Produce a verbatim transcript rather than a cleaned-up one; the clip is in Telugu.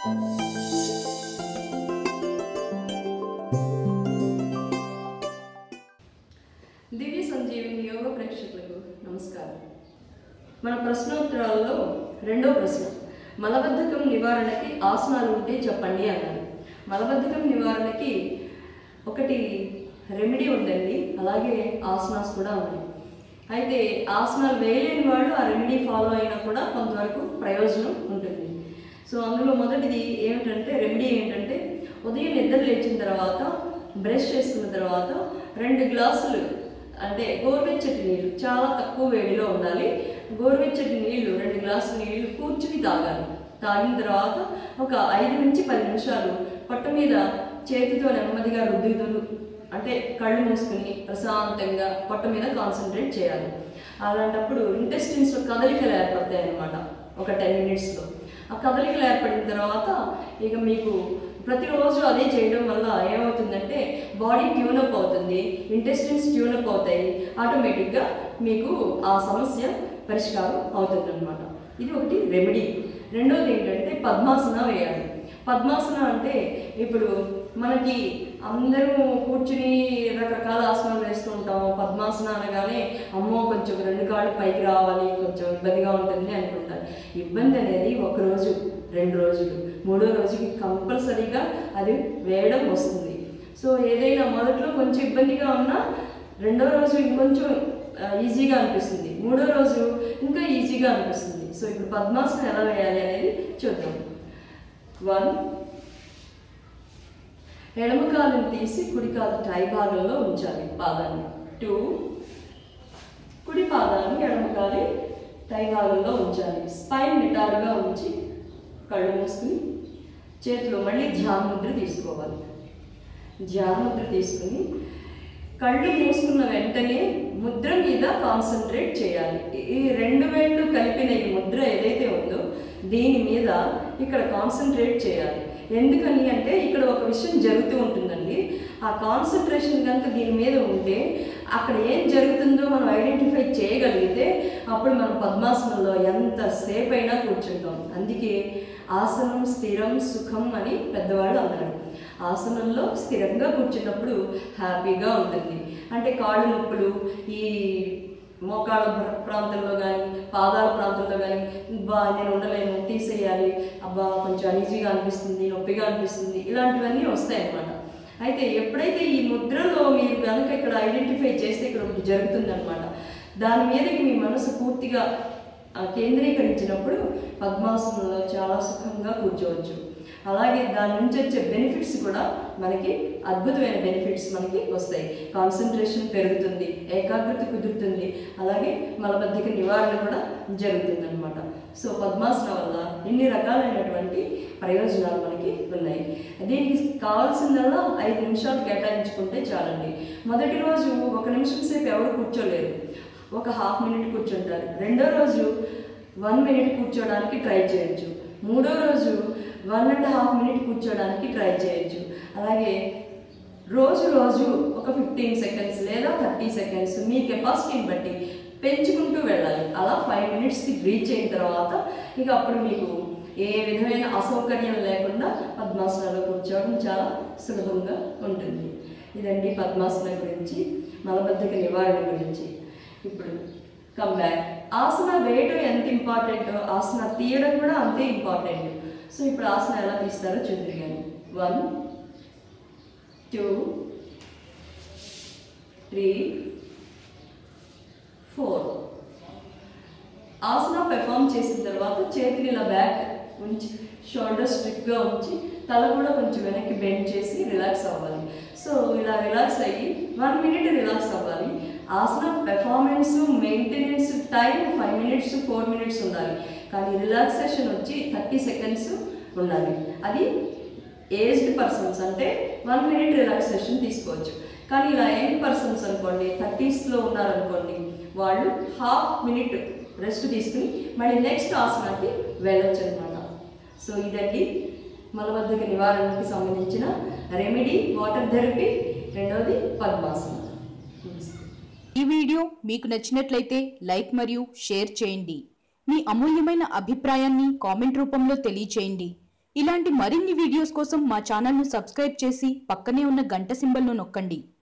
దివ్య సంజీవిని యోగ ప్రేక్షకులకు నమస్కారం. మన ప్రశ్నోత్తరాల్లో రెండో ప్రశ్న, మలబద్ధకం నివారణకి ఆసనాలు ఉంటే చెప్పండి అన్నారు. మలబద్ధకం నివారణకి ఒకటి రెమెడీ ఉందండి, అలాగే ఆసనాస్ కూడా ఉన్నాయి. అయితే ఆసనాలు వేయలేని వాళ్ళు ఆ రెమెడీ ఫాలో అయినా కూడా కొంతవరకు ప్రయోజనం ఉంటుంది. సో అందులో మొదటిది ఏమిటంటే, రెమెడీ ఏంటంటే, ఉదయం నిద్ర లేచిన తర్వాత బ్రష్ చేసుకున్న తర్వాత రెండు గ్లాసులు అంటే గోరువెచ్చటి నీళ్ళు, చాలా తక్కువ వేడిలో ఉండాలి, గోరువెచ్చటి నీళ్ళు రెండు గ్లాసుల నీళ్ళు కూర్చుని తాగాలి. తాగిన తర్వాత ఒక ఐదు నుంచి పది నిమిషాలు పొట్ట మీద చేతితో నెమ్మదిగా రుద్దుతూ అంటే కళ్ళు మూసుకుని ప్రశాంతంగా పొట్ట మీద కాన్సన్ట్రేట్ చేయాలి. అలాంటప్పుడు ఇంటెస్టిన్స్లో కదలికలు ఏర్పడతాయి అన్నమాట ఒక టెన్ మినిట్స్లో. ఆ కదలికలు ఏర్పడిన తర్వాత ఇక మీకు ప్రతిరోజు అదే చేయడం వల్ల ఏమవుతుందంటే బాడీ ట్యూనప్ అవుతుంది, ఇంటెస్టిన్స్ ట్యూనప్ అవుతాయి, ఆటోమేటిక్గా మీకు ఆ సమస్య పరిష్కారం అవుతుంది అన్నమాట. ఇది ఒకటి రెమెడీ. రెండోది ఏంటంటే పద్మాసన వేయాలి. పద్మాసన అంటే ఇప్పుడు మనకి అందరూ కూర్చుని రకరకాల ఆసనాలు వేస్తూ ఉంటాము. పద్మాసన అనగానే అమ్మో కొంచెం రెండు కాళ్ళు పైకి రావాలి, కొంచెం ఇబ్బందిగా ఉంటుంది అనుకుంటారు. ఇబ్బంది అనేది ఒకరోజు, రెండు రోజులు, మూడో రోజుకి కంపల్సరీగా అది వేయడం వస్తుంది. సో ఏదైనా మొదట్లో కొంచెం ఇబ్బందిగా ఉన్నా రెండో రోజు ఇంకొంచెం ఈజీగా అనిపిస్తుంది, మూడో రోజు ఇంకా ఈజీగా అనిపిస్తుంది. సో ఇప్పుడు పద్మాసనం ఎలా వేయాలి అనేది చూద్దాం. వన్, ఎడమ కాలుని తీసి కుడి కాలు టై భాగంలో ఉంచాలి పాదాన్ని. టూ, కుడి పాదాన్ని ఎడమ కాలి టై భాగంలో ఉంచాలి. స్పైన్ నిటారుగా ఉంచి కళ్ళు మూసుకుని చేతిలో మళ్ళీ ధ్యాన ముద్ర తీసుకోవాలి. ధ్యాన ముద్ర తీసుకుని కళ్ళు మూసుకున్న వెంటనే ముద్ర మీద కాన్సన్ట్రేట్ చేయాలి. ఈ రెండు వేళ్ళు కలిపిన ఈ ముద్ర ఏదైతే ఉందో దీని మీద ఇక్కడ కాన్సన్ట్రేట్ చేయాలి. ఎందుకని అంటే ఇక్కడ ఒక విషయం జరుగుతూ ఉంటుందండి. ఆ కాన్సన్ట్రేషన్ కనుక దీని మీద ఉంటే అక్కడ ఏం జరుగుతుందో మనం ఐడెంటిఫై చేయగలిగితే అప్పుడు మనం పద్మాసనంలో ఎంతసేపు అయినా కూర్చుంటాం. అందుకే ఆసనం స్థిరం సుఖం అని పెద్దవాళ్ళు అన్నారు. ఆసనంలో స్థిరంగా కూర్చున్నప్పుడు హ్యాపీగా ఉంటుంది. అంటే కాళ్ళు నొప్పులు, ఈ మోకాళ్ళ ప్రాంతంలో కానీ పాదాల ప్రాంతంలో కానీ బా నేను ఉండలేను, తీసేయాలి, అబ్బా కొంచెం అనీజీగా అనిపిస్తుంది, నొప్పిగా అనిపిస్తుంది, ఇలాంటివన్నీ వస్తాయి అన్నమాట. అయితే ఎప్పుడైతే ఈ ముద్రలో మీరు కనుక ఇక్కడ ఐడెంటిఫై చేస్తే ఇక్కడ ఒకటి జరుగుతుంది అనమాట. దాని మీదకి మీ మనసు పూర్తిగా కేంద్రీకరించినప్పుడు పద్మాసనంలో చాలా సుఖంగా కూర్చోవచ్చు. అలాగే దాని నుంచి వచ్చే బెనిఫిట్స్ కూడా మనకి అద్భుతమైన బెనిఫిట్స్ మనకి వస్తాయి. కాన్సన్ట్రేషన్ పెరుగుతుంది, ఏకాగ్రత కుదురుతుంది, అలాగే మలబద్ధక నివారణ కూడా జరుగుతుంది అనమాట. సో పద్మాసనం వల్ల ఇన్ని రకాలైనటువంటి ప్రయోజనాలు మనకి ఉన్నాయి. దీనికి కావాల్సిందల్లా ఐదు నిమిషాలు కేటాయించుకుంటే చాలండి. మొదటి రోజు ఒక నిమిషం సేపు ఎవరు కూర్చోలేరు, ఒక హాఫ్ మినిట్ కూర్చుంటారు. రెండో రోజు వన్ మినిట్ కూర్చోడానికి ట్రై చేయొచ్చు. మూడో రోజు వన్ అండ్ హాఫ్ మినిట్ కూర్చోడానికి ట్రై చేయొచ్చు. అలాగే రోజు రోజు ఒక ఫిఫ్టీన్ సెకండ్స్ లేదా థర్టీ సెకండ్స్ మీ కెపాసిటీని బట్టి పెంచుకుంటూ వెళ్ళాలి. అలా ఫైవ్ మినిట్స్కి రీచ్ అయిన తర్వాత ఇక అప్పుడు మీకు ఏ విధమైన అసౌకర్యం లేకుండా పద్మాసనంలో కూర్చోవడం చాలా సులభంగా ఉంటుంది. ఇదండి పద్మాసనం గురించి, మలబద్ధక నివారణ గురించి. ఇప్పుడు కమ్ బ్యాక్. ఆసన వేయడం ఎంత ఇంపార్టెంటో ఆసన తీయడం కూడా అంతే ఇంపార్టెంట్. సో ఇప్పుడు ఆసన ఎలా తీస్తారో చూద్దరు కానీ. One, two, three, four. Asana perform చేసిన తర్వాత చేతిని ఇలా బ్యాక్ ఉంచి షోల్డర్ స్ట్రిక్ట్గా ఉంచి తల కూడా కొంచెం వెనక్కి బెండ్ చేసి రిలాక్స్ అవ్వాలి. సో ఇలా రిలాక్స్ అయ్యి వన్ మినిట్ రిలాక్స్ అవ్వాలి. Asana performance maintenance time five minutes four minutes ఉండాలి, కానీ రిలాక్సేషన్ వచ్చి థర్టీ సెకండ్స్ ఉండాలి. అది ఏజ్డ్ పర్సన్స్ అంటే వన్ మినిట్ రిలాక్సేషన్ తీసుకోవచ్చు. కానీ ఇలా యంగ్ పర్సన్స్ అనుకోండి, థర్టీస్లో ఉన్నారనుకోండి, వాళ్ళు హాఫ్ మినిట్ రెస్ట్ తీసుకుని మళ్ళీ నెక్స్ట్ ఆసనానికి వెళ్ళొచ్చు అనమాట. సో ఇదండి మలబద్ధక నివారణకి సంబంధించిన రెమెడీ, వాటర్ థెరపీ. రెండవది పద్మాసనం. ఈ వీడియో మీకు నచ్చినట్లయితే లైక్ మరియు షేర్ చేయండి. మీ అమూల్యమైన అభిప్రాయాన్ని కామెంట్ రూపంలో తెలియచేయండి. ఇలాంటి మరిన్ని వీడియోస్ కోసం మా ఛానల్ను సబ్స్క్రైబ్ చేసి పక్కనే ఉన్న గంట సింబల్ను నొక్కండి.